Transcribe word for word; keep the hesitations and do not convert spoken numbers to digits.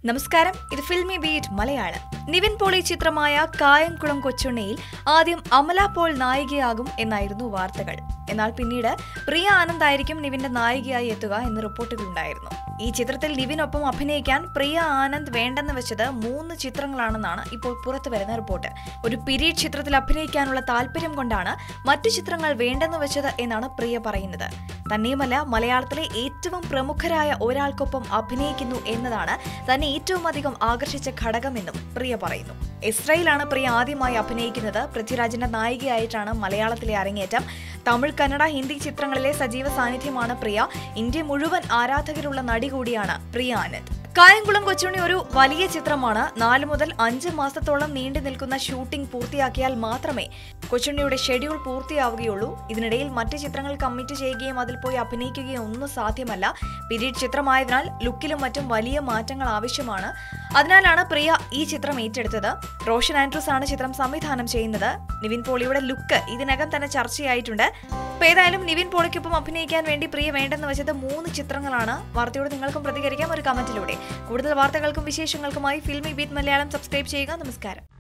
നമസ്കാരം, ഇത് ഫിൽമി ബീറ്റ് മലയാളം. നിവിൻ പോളി ചിത്രമായ കായംകുളം കൊച്ചുണ്ണിയിൽ ആദ്യം അമല പോൾ നായികയാകും എന്നായിരുന്നു വാർത്തകൾ. എന്നാൽ പിന്നീട് പ്രിയ ആനന്ദ് ആയിരിക്കും നിവിന്റെ നായികയായി എത്തുക എന്ന് റിപ്പോർട്ടുകളുണ്ടായിരുന്നു. ഈ ചിത്രത്തിൽ നിവിനൊപ്പം അഭിനയിക്കാൻ പ്രിയ ആനന്ദ് വേണ്ടെന്ന് വെച്ചത് മൂന്ന് ചിത്രങ്ങളാണെന്നാണ് ഇപ്പോൾ പുറത്തുവരുന്ന റിപ്പോർട്ട്. ഒരു പീരീഡ് ചിത്രത്തിൽ അഭിനയിക്കാനുള്ള താല്പര്യം കൊണ്ടാണ് മറ്റു ചിത്രങ്ങൾ വേണ്ടെന്ന് വെച്ചത് എന്നാണ് പ്രിയ പറയുന്നത്. തന്നെയുമല്ല, മലയാളത്തിലെ ഏറ്റവും പ്രമുഖരായ ഒരാൾക്കൊപ്പം അഭിനയിക്കുന്നു എന്നതാണ് തന്നെ ഏറ്റവും അധികം ആകർഷിച്ച ഘടകമെന്നും പ്രിയ പറയുന്നു. ഇസ്രയേലാണ് പ്രിയ ആദ്യമായി അഭിനയിക്കുന്നത്. പൃഥ്വിരാജിന്റെ നായികയായിട്ടാണ് മലയാളത്തിലെ അരങ്ങേറ്റം. തമിഴ്, കന്നഡ, ഹിന്ദി ചിത്രങ്ങളിലെ സജീവ സാന്നിധ്യമാണ് പ്രിയ. ഇന്ത്യ മുഴുവൻ ആരാധകരുള്ള നടി കൂടിയാണ് പ്രിയ ആനന്ദ്. കായംകുളം കൊച്ചുണ്ണി ഒരു വലിയ ചിത്രമാണ്. നാല് മുതൽ അഞ്ച് മാസത്തോളം നീണ്ടു നിൽക്കുന്ന ഷൂട്ടിംഗ് പൂർത്തിയാക്കിയാൽ മാത്രമേ കൊച്ചുണ്ണിയുടെ ഷെഡ്യൂൾ പൂർത്തിയാവുകയുള്ളൂ. ഇതിനിടയിൽ മറ്റ് ചിത്രങ്ങൾ കമ്മിറ്റ് ചെയ്യുകയും അതിൽ പോയി അഭിനയിക്കുകയും ഒന്നും സാധ്യമല്ല. പീരീഡ് ചിത്രമായതിനാൽ ലുക്കിലും മറ്റും വലിയ മാറ്റങ്ങൾ ആവശ്യമാണ്. അതിനാലാണ് പ്രിയ ഈ ചിത്രം ഏറ്റെടുത്തത്. റോഷൻ ആൻഡ്രൂസ് ആണ് ചിത്രം സംവിധാനം ചെയ്യുന്നത്. നിവിൻ പോളിയുടെ ലുക്ക് ഇതിനകം തന്നെ ചർച്ചയായിട്ടുണ്ട്. അപ്പോൾ ഏതായാലും നിവിൻ പോളിക്കൊപ്പം അഭിനയിക്കാൻ വേണ്ടി പ്രിയ വേണ്ടെന്ന് വെച്ചത് മൂന്ന് ചിത്രങ്ങളാണ്. വാർത്തയോട് നിങ്ങൾക്കും പ്രതികരിക്കാം ഒരു കമന്റിലൂടെ. കൂടുതൽ വാർത്തകൾക്കും വിശേഷങ്ങൾക്കുമായി ഫിൽമി ബീറ്റ് മലയാളം സബ്സ്ക്രൈബ് ചെയ്യുക. നമസ്കാരം.